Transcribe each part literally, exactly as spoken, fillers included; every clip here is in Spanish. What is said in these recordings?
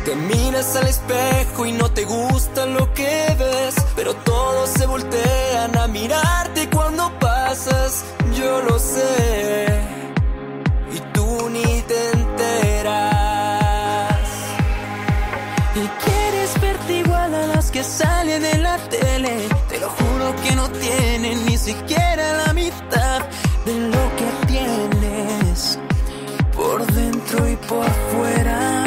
Te miras al espejo y no te gusta lo que ves, pero todos se voltean a mirarte cuando pasas. Yo lo sé y tú ni te enteras. Y quieres verte igual a las que salen de la tele. Te lo juro que no tienen ni siquiera la mitad de lo que tienes por dentro y por fuera.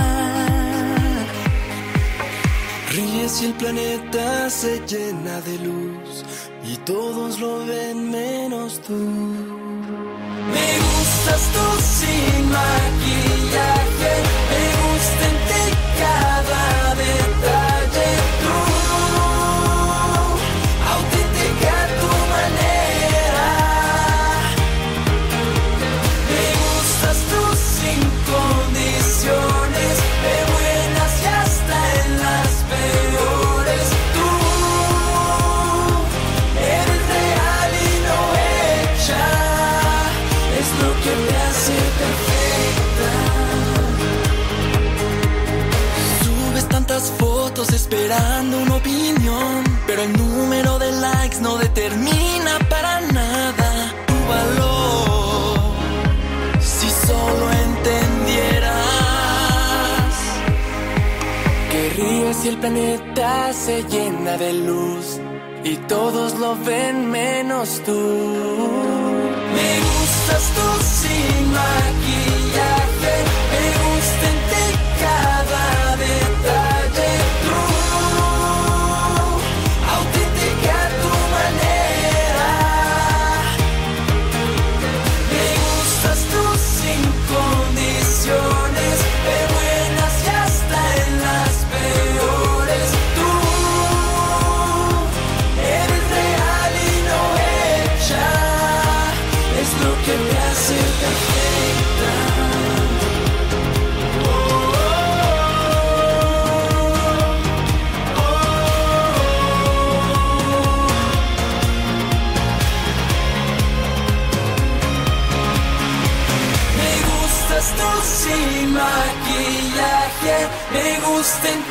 Ríes y el planeta se llena de luz y todos lo ven menos tú. Me gustas tú sin maquillaje, me gusta en ti cada detalle. Tú, auténtica a tu manera. Me gustas tú sin condiciones, de buenas y hasta en las peores. Tú eres real y no hecha, es lo que me hace perfecta. Subes tantas fotos esperando una opinión, pero el número de likes no determina para nada tu valor. Si solo entendieras que ríes y el planeta se llena de luz y todos lo ven menos tú. Me gustas tú sin maquillaje, me gusta en ti cada detalle. Tú, auténtica a tu manera. Me gustas tú sin condiciones, de buenas y hasta en las peores. Tú eres real y no hecha, es lo que me hace perfecta. Oh, oh, oh, oh. Me gustas tú sin maquillaje, me gusta en